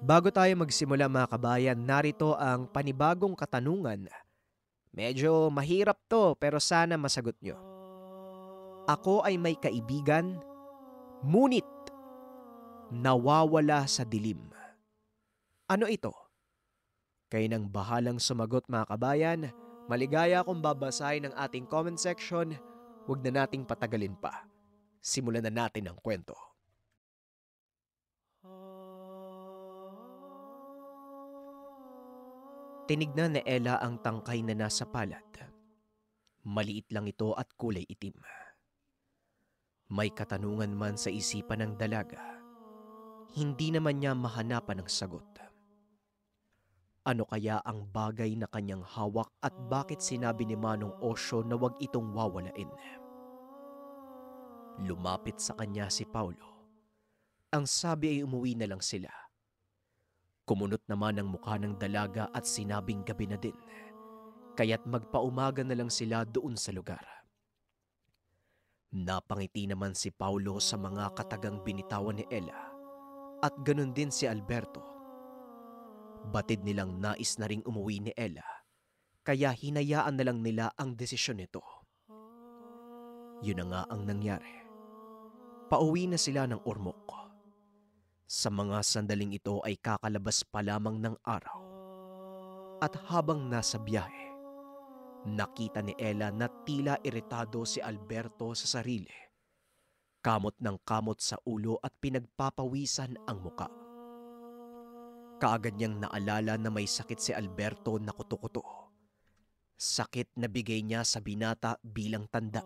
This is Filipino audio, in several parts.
Bago tayo magsimula mga kabayan, narito ang panibagong katanungan. Medyo mahirap to pero sana masagot nyo. Ako ay may kaibigan, ngunit nawawala sa dilim. Ano ito? Kayo nang bahalang sumagot mga kabayan. Maligaya akong babasahin ang ating comment section. Huwag na nating patagalin pa. Simulan na natin ang kwento. Tinignan ni Ella ang tangkay na nasa palad. Maliit lang ito at kulay itim. May katanungan man sa isipan ng dalaga, hindi naman niya mahanapan ng sagot. Ano kaya ang bagay na kanyang hawak at bakit sinabi ni Manong Osyo na wag itong wawalain? Lumapit sa kanya si Paulo. Ang sabi ay umuwi na lang sila. Kumunot naman ang mukha ng dalaga at sinabing gabi na din, kaya't magpaumaga na lang sila doon sa lugar. Napangiti naman si Paulo sa mga katagang binitawan ni Ella at ganun din si Alberto. Batid nilang nais na ring umuwi ni Ella, kaya hinayaan na lang nila ang desisyon nito. Yun na nga ang nangyari. Pauwi na sila ng Ormoc. Sa mga sandaling ito ay kakalabas pa lamang ng araw. At habang nasa biyahe, nakita ni Ella na tila iritado si Alberto sa sarili. Kamot ng kamot sa ulo at pinagpapawisan ang muka. Kaagad niyang naalala na may sakit si Alberto na kuto-kuto. Sakit na bigay niya sa binata bilang tanda.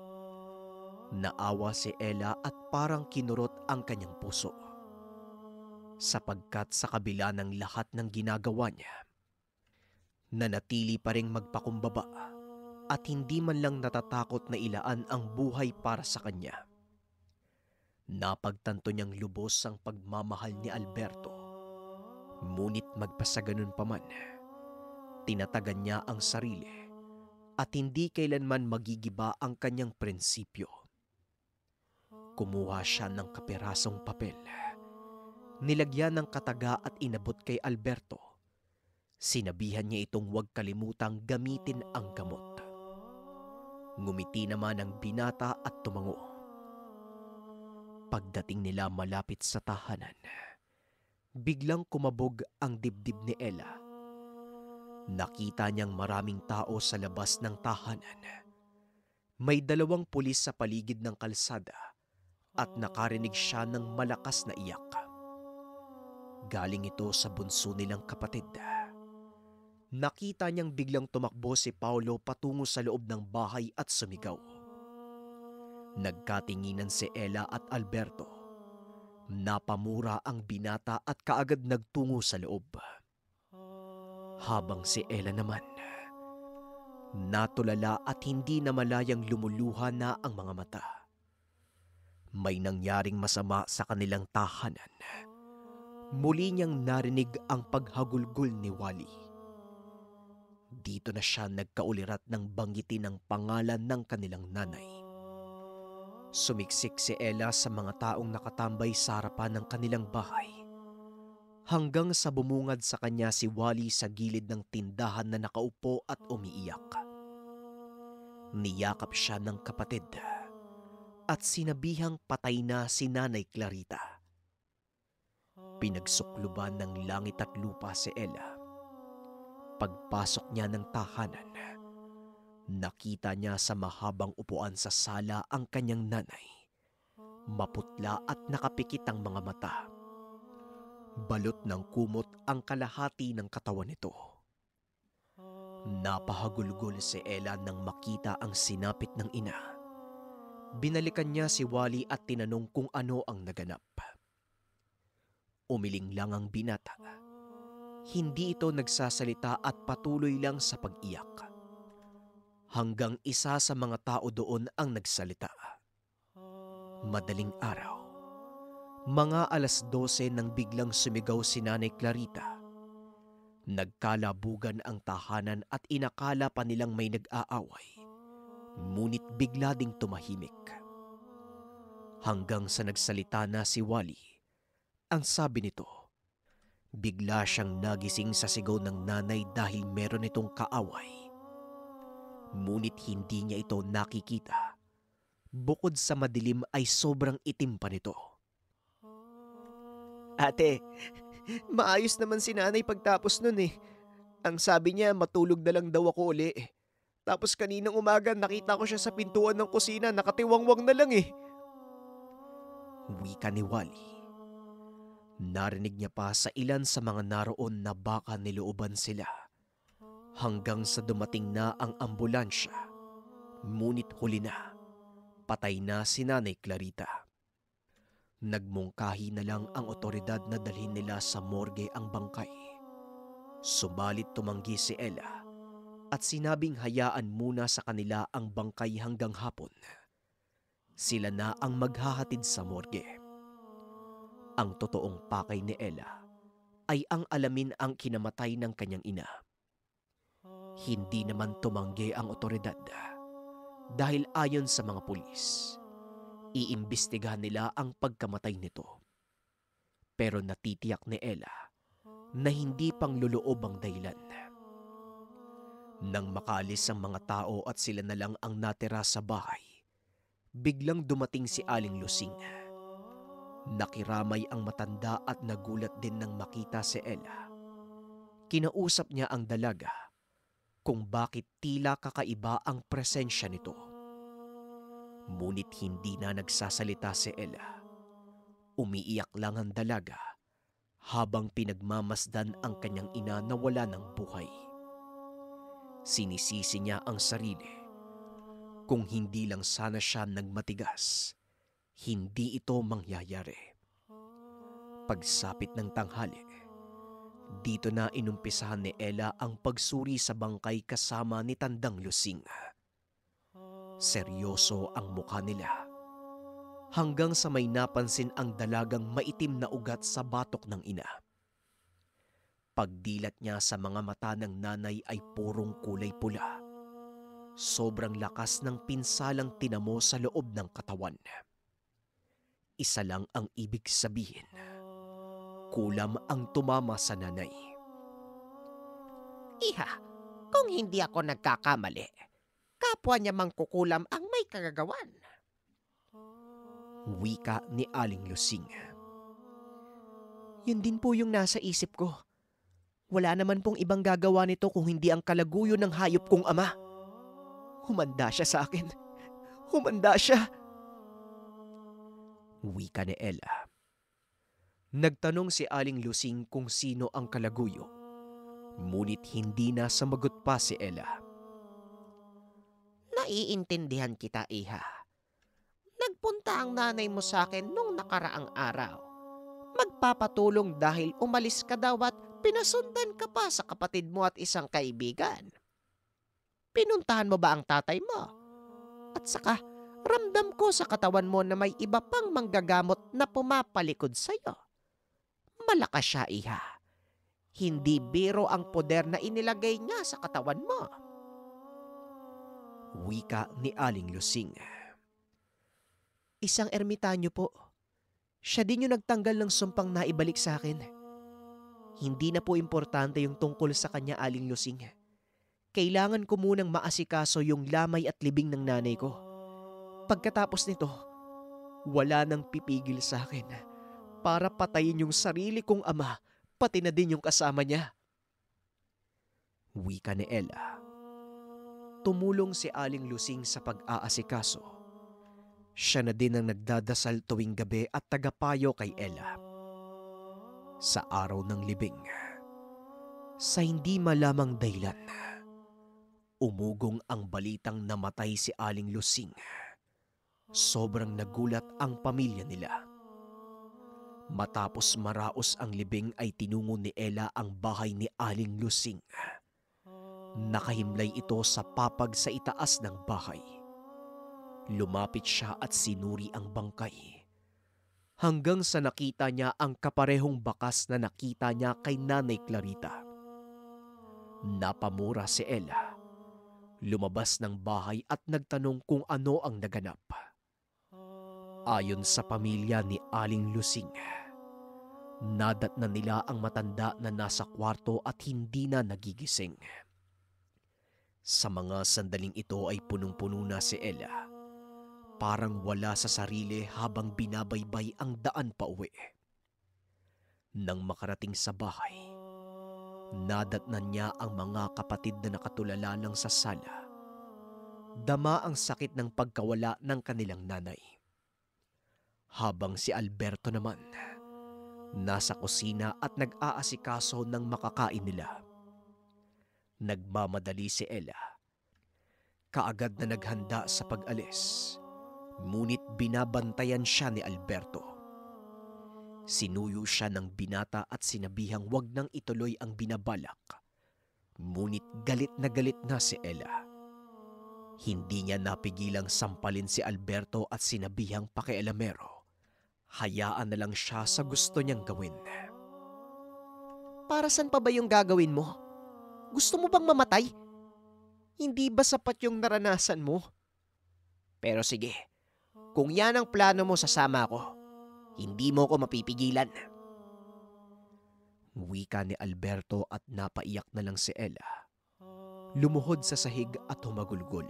Naawa si Ella at parang kinurot ang kanyang puso. Sapagkat sa kabila ng lahat ng ginagawa niya, nanatili pa ring magpakumbaba at hindi man lang natatakot na ilaan ang buhay para sa kanya. Napagtanto niyang lubos ang pagmamahal ni Alberto. Ngunit magpasaganon pa man, tinatagan niya ang sarili at hindi kailanman magigiba ang kanyang prinsipyo. Kumuha siya ng kapirasong papel. Nilagyan ng kataga at inabot kay Alberto. Sinabihan niya itong huwag kalimutang gamitin ang gamot. Ngumiti naman ang binata at tumango. Pagdating nila malapit sa tahanan, biglang kumabog ang dibdib ni Ella. Nakita niyang maraming tao sa labas ng tahanan. May 2 pulis sa paligid ng kalsada at nakarinig siya ng malakas na iyak. Galing ito sa bunso nilang kapatid. Nakita niyang biglang tumakbo si Paulo patungo sa loob ng bahay at sumigaw. Nagkatinginan si Ella at Alberto. Napamura ang binata at kaagad nagtungo sa loob. Habang si Ella naman, natulala at hindi na malayang lumuluha na ang mga mata. May nangyaring masama sa kanilang tahanan. Muli niyang narinig ang paghagulgol ni Wally. Dito na siya nagkaulirat ng banggitin ang pangalan ng kanilang nanay. Sumiksik si Ella sa mga taong nakatambay sa harapan ng kanilang bahay. Hanggang sa bumungad sa kanya si Wally sa gilid ng tindahan na nakaupo at umiiyak. Niyakap siya ng kapatid at sinabihang patay na si Nanay Clarita. Pinagsukluban ng langit at lupa si Ella. Pagpasok niya ng tahanan, nakita niya sa mahabang upuan sa sala ang kanyang nanay. Maputla at nakapikit ang mga mata. Balot ng kumot ang kalahati ng katawan nito. Napahagulgol si Ella nang makita ang sinapit ng ina. Binalikan niya si Wally at tinanong kung ano ang naganap. Umiling lang ang binata. Hindi ito nagsasalita at patuloy lang sa pag-iyak. Hanggang isa sa mga tao doon ang nagsalita. Madaling araw, mga 12:00 nang biglang sumigaw si Nanay Clarita. Nagkalabugan ang tahanan at inakala pa nilang may nag-aaway. Ngunit bigla ding tumahimik. Hanggang sa nagsalita na si Wally. Ang sabi nito, Bigla siyang nagising sa sigaw ng nanay dahil meron itong kaaway. Ngunit hindi niya ito nakikita. Bukod sa madilim ay sobrang itim pa nito. Ate, maayos naman si nanay pagtapos nun eh. Ang sabi niya matulog na lang daw ako uli. Tapos kaninang umaga nakita ko siya sa pintuan ng kusina, nakatiwangwang na lang eh. Wika ni Wally. Narinig niya pa sa ilan sa mga naroon na baka nilooban sila. Hanggang sa dumating na ang ambulansya. Ngunit huli na. Patay na si Nanay Clarita. Nagmungkahi na lang ang otoridad na dalhin nila sa morgue ang bangkay. Subalit tumanggi si Ella at sinabing hayaan muna sa kanila ang bangkay hanggang hapon. Sila na ang maghahatid sa morgue. Ang totoong pakay ni Ella ay ang alamin ang kinamatay ng kanyang ina. Hindi naman tumanggi ang otoridad dahil ayon sa mga pulis, iimbestigahan nila ang pagkamatay nito. Pero natitiyak ni Ella na hindi pangluloob ang dahilan. Nang makaalis ang mga tao at sila na lang ang natira sa bahay, biglang dumating si Aling Lusing. Nakiramay ang matanda at nagulat din nang makita si Ella. Kinausap niya ang dalaga kung bakit tila kakaiba ang presensya nito. Ngunit hindi na nagsasalita si Ella. Umiiyak lang ang dalaga habang pinagmamasdan ang kanyang ina na wala ng buhay. Sinisisi niya ang sarili. Kung hindi lang sana siya nagmatigas, hindi ito mangyayari. Pagsapit ng tanghali, dito na inumpisahan ni Ella ang pagsuri sa bangkay kasama ni Tandang Lusing. Seryoso ang mukha nila. Hanggang sa may napansin ang dalagang maitim na ugat sa batok ng ina. Pagdilat niya sa mga mata ng nanay ay purong kulay pula. Sobrang lakas ng pinsalang tinamo sa loob ng katawan. Isa lang ang ibig sabihin. Kulam ang tumama sa nanay. Iha, kung hindi ako nagkakamali, kapwa niya mangkukulam ang may kagagawan. Wika ni Aling Lusing. Yun din po yung nasa isip ko. Wala naman pong ibang gagawa nito kung hindi ang kalaguyo ng hayop kong ama. Humanda siya sa akin. Humanda siya. Wika ni Ella. Nagtanong si Aling Lusing kung sino ang kalaguyo. Ngunit hindi na sumagot pa si Ella. Naiintindihan kita, Iha. Nagpunta ang nanay mo sa akin nung nakaraang araw. Magpapatulong dahil umalis ka daw at pinasundan ka pa sa kapatid mo at isang kaibigan. Pinuntahan mo ba ang tatay mo? At saka, ramdam ko sa katawan mo na may iba pang manggagamot na pumapalikod sa'yo. Malakas siya, Iha. Hindi biro ang poder na inilagay niya sa katawan mo. Wika ni Aling Lusing. Isang ermitanyo po. Siya din yung nagtanggal ng sumpang naibalik sa akin. Hindi na po importante yung tungkol sa kanya, Aling Lusing. Kailangan ko munang maasikaso yung lamay at libing ng nanay ko. Pagkatapos nito, wala nang pipigil sa akin para patayin yung sarili kong ama, pati na din yung kasama niya. Wika ni Ella. Tumulong si Aling Lusing sa pag-aasikaso. Siya na din ang nagdadasal tuwing gabi at tagapayo kay Ella. Sa araw ng libing, sa hindi malamang dahilan, umugong ang balitang namatay si Aling Lusing. Sobrang nagulat ang pamilya nila. Matapos maraos ang libing ay tinungo ni Ella ang bahay ni Aling Lusing. Nakahimlay ito sa papag sa itaas ng bahay. Lumapit siya at sinuri ang bangkay. Hanggang sa nakita niya ang kaparehong bakas na nakita niya kay Nanay Clarita. Napamura si Ella. Lumabas ng bahay at nagtanong kung ano ang naganap. Ayon sa pamilya ni Aling Lusing, Nadatnan nila ang matanda na nasa kwarto at hindi na nagigising. Sa mga sandaling ito ay punong-puno na si Ella. Parang wala sa sarili habang binabaybay ang daan pauwi. Nang makarating sa bahay, nadatnan niya ang mga kapatid na nakatulala lang sa sala. Dama ang sakit ng pagkawala ng kanilang nanay. Habang si Alberto naman, nasa kusina at nag-aasikaso ng makakain nila. Nagmamadali si Ella. Kaagad na naghanda sa pag-alis, ngunit binabantayan siya ni Alberto. Sinuyo siya ng binata at sinabihang wag nang ituloy ang binabalak. Ngunit galit na si Ella. Hindi niya napigilang sampalin si Alberto at sinabihang pakialamero. Hayaan na lang siya sa gusto niyang gawin. Para saan pa ba yung gagawin mo? Gusto mo bang mamatay? Hindi ba sapat yung naranasan mo? Pero sige, kung yan ang plano mo, sasama ako. Hindi mo ko mapipigilan. Wika ni Alberto at napaiyak na lang si Ella. Lumuhod sa sahig at humagulgol.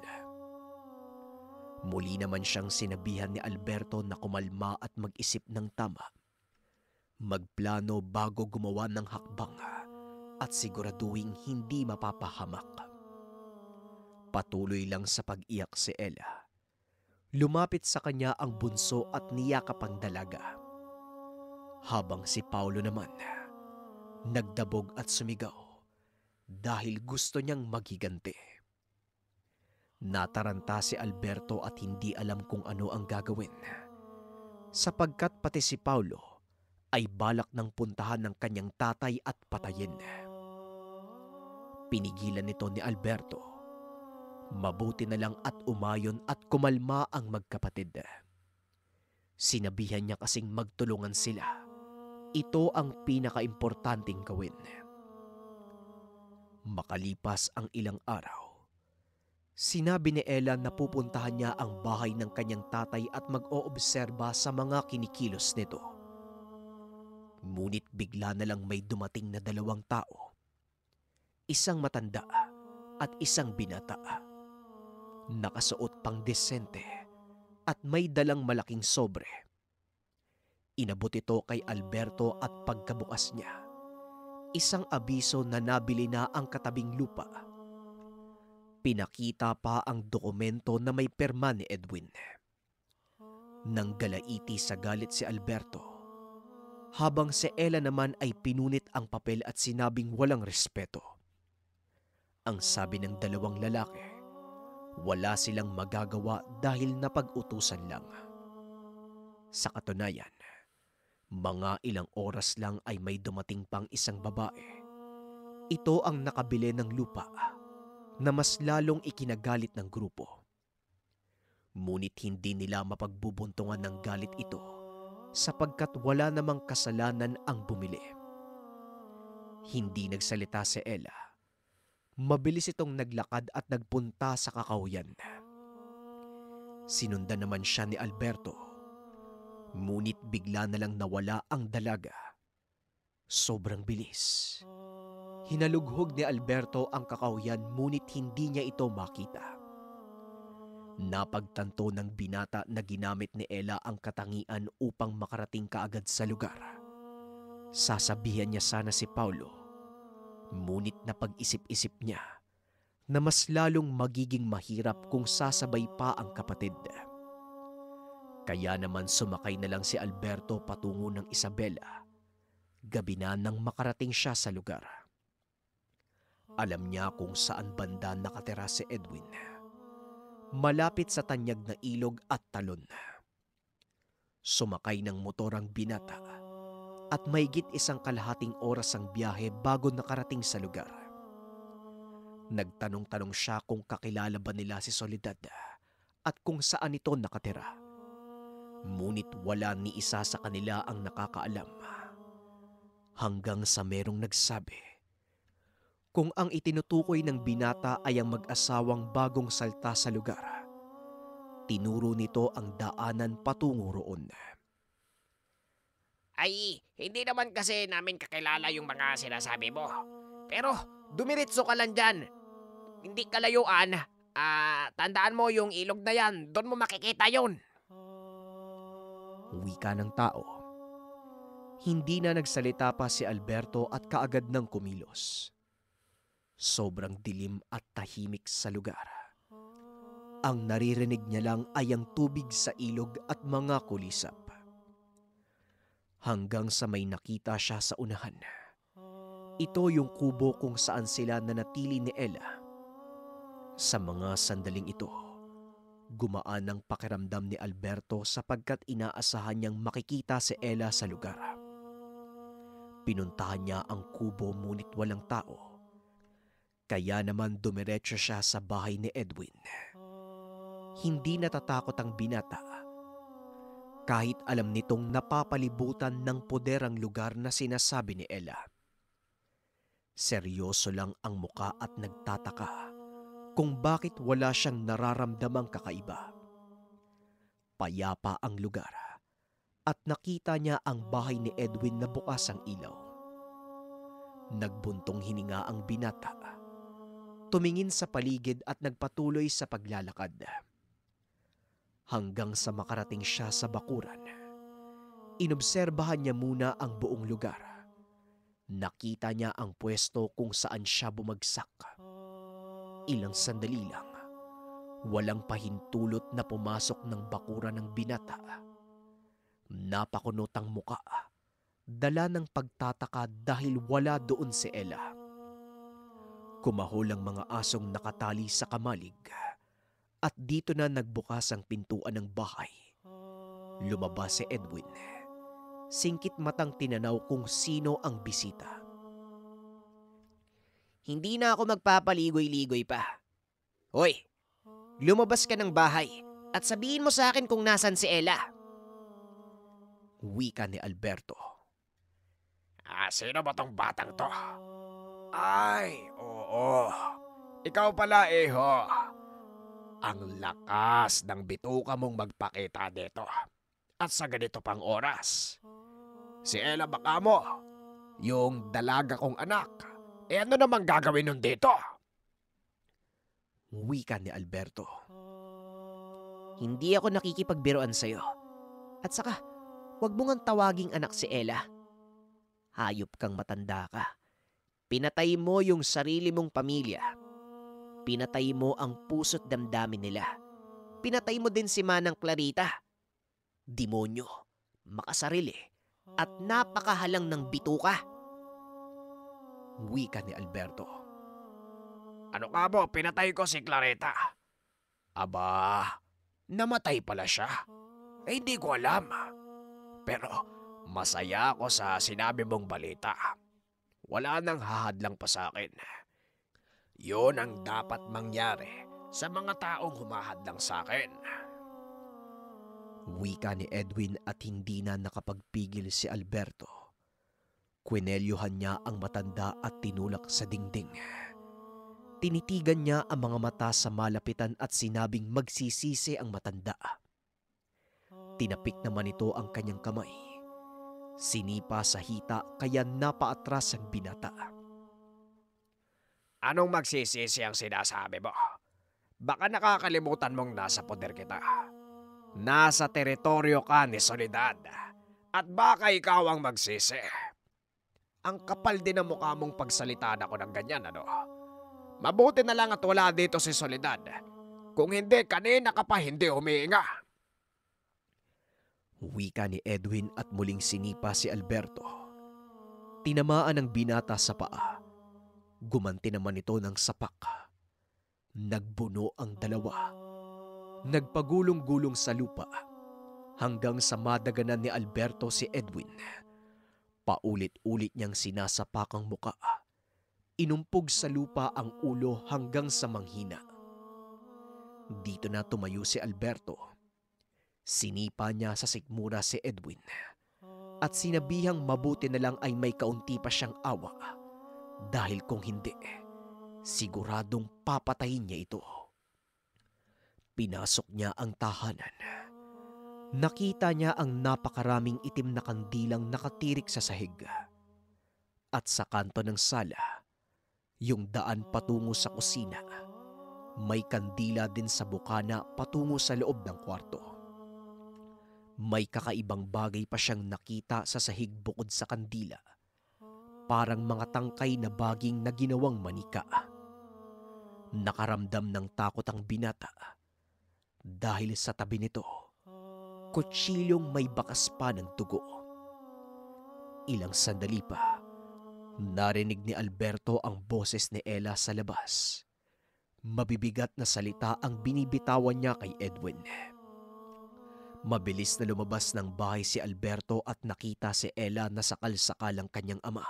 Muli naman siyang sinabihan ni Alberto na kumalma at mag-isip ng tama. Magplano bago gumawa ng hakbang at siguraduhing hindi mapapahamak. Patuloy lang sa pag-iyak si Ella. Lumapit sa kanya ang bunso at niyakap ang dalaga. Habang si Paulo naman, nagdabog at sumigaw dahil gusto niyang maghiganti. Nataranta si Alberto at hindi alam kung ano ang gagawin, sapagkat pati si Paulo ay balak ng puntahan ng kanyang tatay at patayin. Pinigilan nito ni Alberto. Mabuti na lang at umayon at kumalma ang magkapatid. Sinabihan niya kasing magtulungan sila. Ito ang pinakaimportanteng gawin. Makalipas ang ilang araw, sinabi ni Ella na pupuntahan niya ang bahay ng kanyang tatay at mag-oobserba sa mga kinikilos nito. Ngunit bigla na lang may dumating na dalawang tao. Isang matanda at isang binata. Nakasuot pang desente at may dalang malaking sobre. Inabot ito kay Alberto at pagkabukas niya, isang abiso na nabili na ang katabing lupa. Pinakita pa ang dokumento na may pirma ni Edwin. Nang galaiti sa galit si Alberto, habang si Ella naman ay pinunit ang papel at sinabing walang respeto. Ang sabi ng dalawang lalaki, wala silang magagawa dahil napag-utusan lang. Sa katunayan, mga ilang oras lang ay may dumating pang isang babae. Ito ang nakabili ng lupa na mas lalong ikinagalit ng grupo. Ngunit hindi nila mapagbubuntungan ng galit ito sapagkat wala namang kasalanan ang bumili. Hindi nagsalita si Ella. Mabilis itong naglakad at nagpunta sa kakahuyan. Sinundan naman siya ni Alberto. Ngunit bigla na lang nawala ang dalaga. Sobrang bilis. Hinalughog ni Alberto ang kakahuyan ngunit hindi niya ito makita. Napagtanto ng binata na ginamit ni Ella ang katangian upang makarating kaagad sa lugar. Sasabihan niya sana si Paulo, ngunit napag-isip-isip niya na mas lalong magiging mahirap kung sasabay pa ang kapatid. Kaya naman sumakay na lang si Alberto patungo ng Isabela. Gabi na nang makarating siya sa lugar. Alam niya kung saan banda nakatira si Edwin. Malapit sa tanyag na ilog at talon. Sumakay ng motor ang binata at mahigit isang kalahating oras ang biyahe bago nakarating sa lugar. Nagtanong-tanong siya kung kakilala ba nila si Soledad at kung saan ito nakatira. Ngunit wala ni isa sa kanila ang nakakaalam. Hanggang sa merong nagsabi, kung ang itinutukoy ng binata ay ang mag-asawang bagong salta sa lugar, tinuro nito ang daanan patungo roon. Ay, hindi naman kasi namin kakilala yung mga sinasabi mo. Pero, dumiritso ka lang dyan. Hindi kalayuan. Tandaan mo yung ilog na yan. Doon mo makikita yun. Wika ng tao. Hindi na nagsalita pa si Alberto at kaagad nang kumilos. Sobrang dilim at tahimik sa lugar. Ang naririnig niya lang ay ang tubig sa ilog at mga kulisap. Hanggang sa may nakita siya sa unahan. Ito yung kubo kung saan sila nanatili ni Ella. Sa mga sandaling ito, gumaan ang pakiramdam ni Alberto sapagkat inaasahan niyang makikita si Ella sa lugar. Pinuntahan niya ang kubo ngunit walang tao. Kaya naman dumiretso siya sa bahay ni Edwin. Hindi natatakot ang binata. Kahit alam nitong napapalibutan ng poder ang lugar na sinasabi ni Ella. Seryoso lang ang muka at nagtataka kung bakit wala siyang nararamdamang kakaiba. Payapa ang lugar at nakita niya ang bahay ni Edwin na bukas ang ilaw. Nagbuntong hininga ang binata. Tumingin sa paligid at nagpatuloy sa paglalakad. Hanggang sa makarating siya sa bakuran. Inobserbahan niya muna ang buong lugar. Nakita niya ang pwesto kung saan siya bumagsak. Ilang sandali lang, walang pahintulot na pumasok ng bakuran ng binata. Napakunot ang muka, dala ng pagtataka dahil wala doon si Ella. Kumahol ang mga asong nakatali sa kamalig. At dito na nagbukas ang pintuan ng bahay. Lumabas si Edwin. Singkit matang tinanaw kung sino ang bisita. Hindi na ako magpapaligoy-ligoy pa. Hoy, lumabas ka ng bahay at sabihin mo sa akin kung nasan si Ella. Wika ni Alberto. Sino ba tong batang to? Ay, oo. Ikaw pala, Eho. Ang lakas ng bituka mong magpakita dito. At sa ganito pang oras. Si Ella baka mo, yung dalaga kong anak, ano namang gagawin nun dito? Wika ni Alberto. Hindi ako nakikipagbiruan sa'yo. At saka, huwag mo ngang tawaging anak si Ella. Hayop kang matanda ka. Pinatay mo yung sarili mong pamilya. Pinatay mo ang puso't damdamin nila. Pinatay mo din si Manang Clarita. Demonyo, makasarili, at napakahalang ng bituka. Wika ni Alberto. Ano ka mo, pinatay ko si Clarita. Aba, namatay pala siya. Hindi ko alam. Pero masaya ako sa sinabi mong balita. Wala nang hahadlang pa sa akin. Yun ang dapat mangyari sa mga taong humahadlang sa akin. Wika ni Edwin at hindi na nakapagpigil si Alberto. Kwinelyohan niya ang matanda at tinulak sa dingding. Tinitigan niya ang mga mata sa malapitan at sinabing magsisisi ang matanda. Tinapik naman ito ang kanyang kamay. Sinipa sa hita kaya napaatras ang binata. Anong magsisisi ang sinasabi mo? Baka nakakalimutan mong nasa poder kita. Nasa teritoryo ka ni Soledad. At baka ikaw ang magsisi. Ang kapal din ang mukha mong pagsalitaan ako ng ganyan, ano? Mabuti na lang at wala dito si Soledad. Kung hindi, kanina ka pa hindi humihinga. Wika ni Edwin at muling sinipa si Alberto. Tinamaan ang binata sa paa. Gumanti naman ito ng sapak. Nagbuno ang dalawa. Nagpagulong-gulong sa lupa hanggang sa madaganan ni Alberto si Edwin. Paulit-ulit niyang sinasapak ang muka. Inumpog sa lupa ang ulo hanggang sa manghina. Dito na tumayo si Alberto. Sinipa niya sa sikmura si Edwin at sinabihang mabuti na lang ay may kaunti pa siyang awa dahil kung hindi, siguradong papatayin niya ito. Pinasok niya ang tahanan. Nakita niya ang napakaraming itim na kandilang nakatirik sa sahig. At sa kanto ng sala, yung daan patungo sa kusina, may kandila din sa bukana patungo sa loob ng kwarto. May kakaibang bagay pa siyang nakita sa sahig bukod sa kandila. Parang mga tangkay na baging na ginawang manika. Nakaramdam ng takot ang binata dahil sa tabi nito, kutsilyong may bakas pa ng dugo. Ilang sandali pa, narinig ni Alberto ang boses ni Ella sa labas. Mabibigat na salita ang binibitawan niya kay Edwin. Mabilis na lumabas ng bahay si Alberto at nakita si Ella na sakal-sakal ang kanyang ama.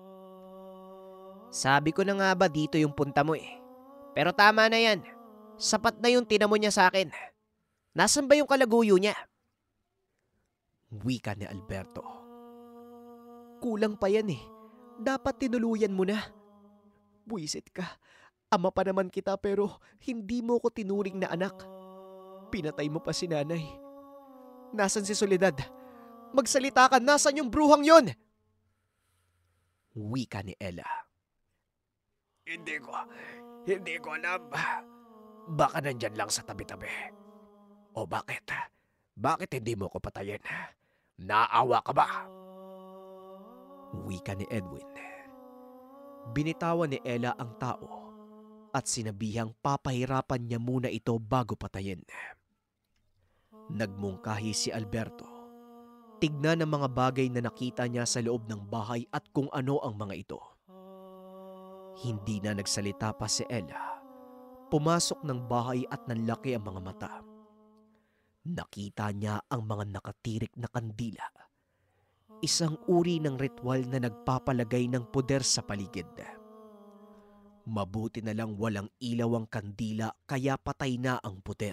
Sabi ko na nga ba dito yung punta mo eh. Pero tama na yan. Sapat na yung tinamo niya sa akin. Nasaan ba yung kalaguyo niya? Wika ni Alberto. Kulang pa yan eh. Dapat tinuluyan mo na. Buisit ka. Ama pa naman kita pero hindi mo ko tinuring na anak. Pinatay mo pa si nanay. Nasaan si Soledad? Magsalita ka, nasaan yung bruhang yon? Wika ni Ella. Hindi ko alam. Baka nandyan lang sa tabi-tabi. O bakit? Bakit hindi mo ko patayin? Naawa ka ba? Wika ni Edwin. Binitawan ni Ella ang tao at sinabihang papahirapan niya muna ito bago patayin. Nagmungkahi si Alberto. Tignan ang mga bagay na nakita niya sa loob ng bahay at kung ano ang mga ito. Hindi na nagsalita pa si Ella. Pumasok ng bahay at nanlaki ang mga mata. Nakita niya ang mga nakatirik na kandila. Isang uri ng ritual na nagpapalagay ng poder sa paligid. Mabuti na lang walang ilaw ang kandila kaya patay na ang poder.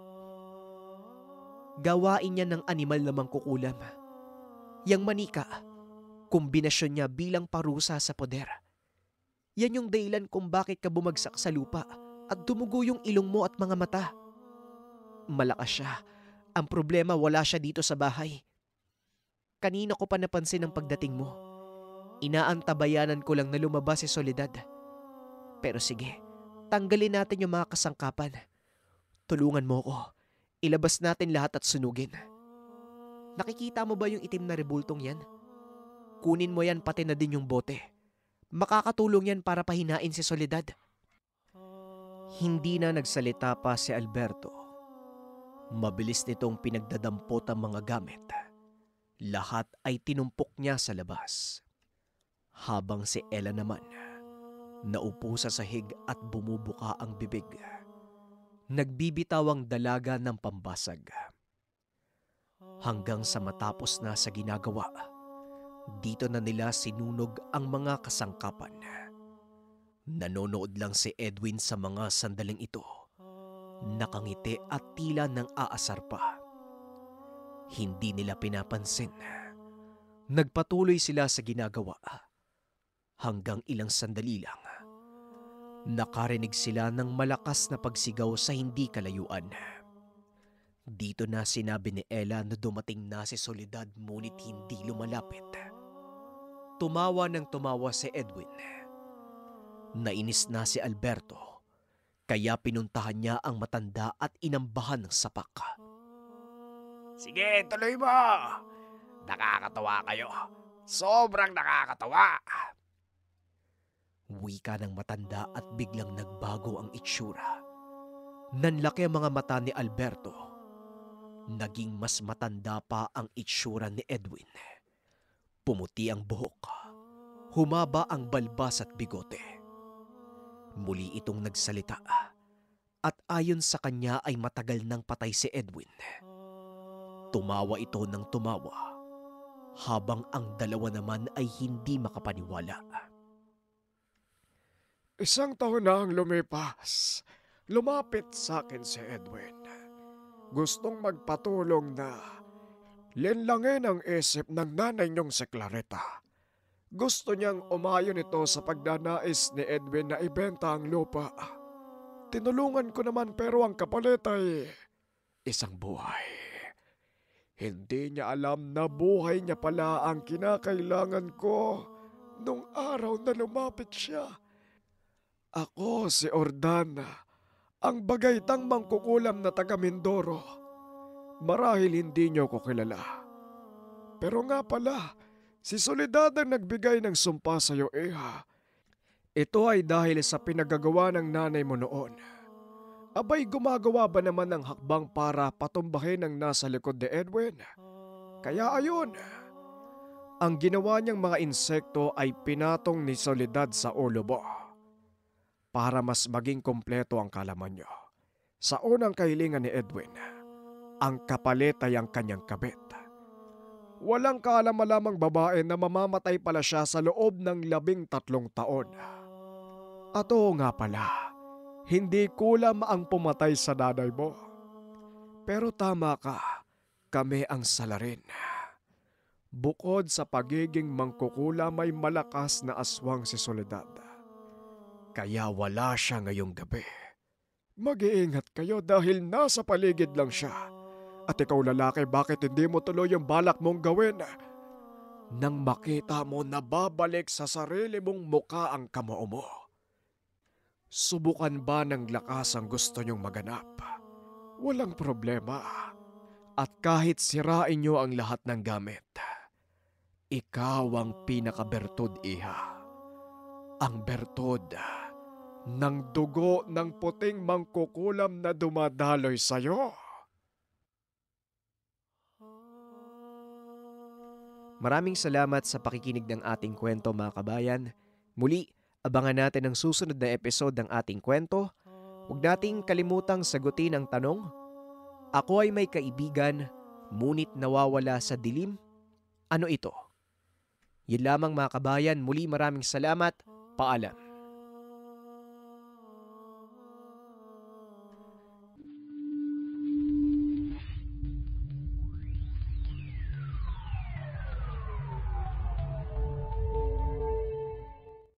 Gawain niya ng animal na mangkukulam. Yang manika, kombinasyon niya bilang parusa sa poder. Yan yung dahilan kung bakit ka bumagsak sa lupa at dumugo yung ilong mo at mga mata. Malakas siya. Ang problema wala siya dito sa bahay. Kanina ko pa napansin ang pagdating mo. Inaantabayanan ko lang na lumabas si Soledad. Pero sige, tanggalin natin yung mga kasangkapan. Tulungan mo ko. Ilabas natin lahat at sunugin. Nakikita mo ba yung itim na rebultong yan? Kunin mo yan pati na din yung bote. Makakatulong yan para pahinain si Soledad. Hindi na nagsalita pa si Alberto. Mabilis nitong pinagdadampot ang mga gamit. Lahat ay tinumpok niya sa labas. Habang si Ella naman, naupo sa sahig at bumubuka ang bibig. Nagbibitaw ang dalaga ng pambasag. Hanggang sa matapos na sa ginagawa, dito na nila sinunog ang mga kasangkapan. Nanonood lang si Edwin sa mga sandaling ito. Nakangiti at tila nang aasar pa. Hindi nila pinapansin. Nagpatuloy sila sa ginagawa. Hanggang ilang sandali lang, nakarinig sila ng malakas na pagsigaw sa hindi kalayuan. Dito na sinabi ni Ella na dumating na si Soledad ngunit hindi lumalapit. Tumawa ng tumawa si Edwin. Nainis na si Alberto. Kaya pinuntahan niya ang matanda at inambahan ng sapak. Sige, tuloy mo. Nakakatawa kayo. Sobrang nakakatawa. Wika ng matanda at biglang nagbago ang itsura. Nanlaki ang mga mata ni Alberto. Naging mas matanda pa ang itsura ni Edwin. Pumuti ang buhok. Humaba ang balbas at bigote. Muli itong nagsalita at ayon sa kanya ay matagal nang patay si Edwin. Tumawa ito ng tumawa habang ang dalawa naman ay hindi makapaniwala. Isang taon na ang lumipas. Lumapit sa akin si Edwin. Gustong magpatulong na linlangin ang isip ng nanay niyong si Clarita. Gusto niyang umayon ito sa pagdanais ni Edwin na ibenta ang lupa. Tinulungan ko naman pero ang kapalit ay isang buhay. Hindi niya alam na buhay niya pala ang kinakailangan ko nung araw na lumapit siya. Ako si Ordan, ang bagaitang mangkukulam na taga Mindoro. Marahil hindi niyo ko kilala. Pero nga pala, si Soledad ang nagbigay ng sumpa sa iyo, Iha. Ito ay dahil sa pinagagawa ng nanay mo noon. Abay, gumagawa ba naman ng hakbang para patumbahin ang nasa likod ni Edwin? Kaya ayun, ang ginawa niyang mga insekto ay pinatong ni Soledad sa ulo mo. Para mas maging kompleto ang kalaman niyo. Sa unang kahilingan ni Edwin, ang kapalit ay ang kanyang kabit. Walang kaalam-alamang babae na mamamatay pala siya sa loob ng 13 taon. At oo nga pala, hindi kulam ang pumatay sa nanay mo. Pero tama ka, kami ang salarin. Bukod sa pagiging mangkukulam ay malakas na aswang si Soledad. Kaya wala siya ngayong gabi. Mag-iingat kayo dahil nasa paligid lang siya. At ikaw lalaki, bakit hindi mo tuloy ang balak mong gawin? Nang makita mo na babalik sa sarili mong muka ang kamao mo. Subukan ba ng lakas ang gusto niyong maganap? Walang problema. At kahit sirain niyo ang lahat ng gamit, ikaw ang pinakabertod, Iha. Ang bertod ng dugo ng puting mangkukulam na dumadaloy sa'yo. Maraming salamat sa pakikinig ng ating kwento, mga kabayan. Muli, abangan natin ang susunod na episode ng ating kwento. Huwag nating kalimutang sagutin ang tanong, ako ay may kaibigan, ngunit nawawala sa dilim. Ano ito? Yun lamang, mga kabayan. Muli, maraming salamat. Paalam.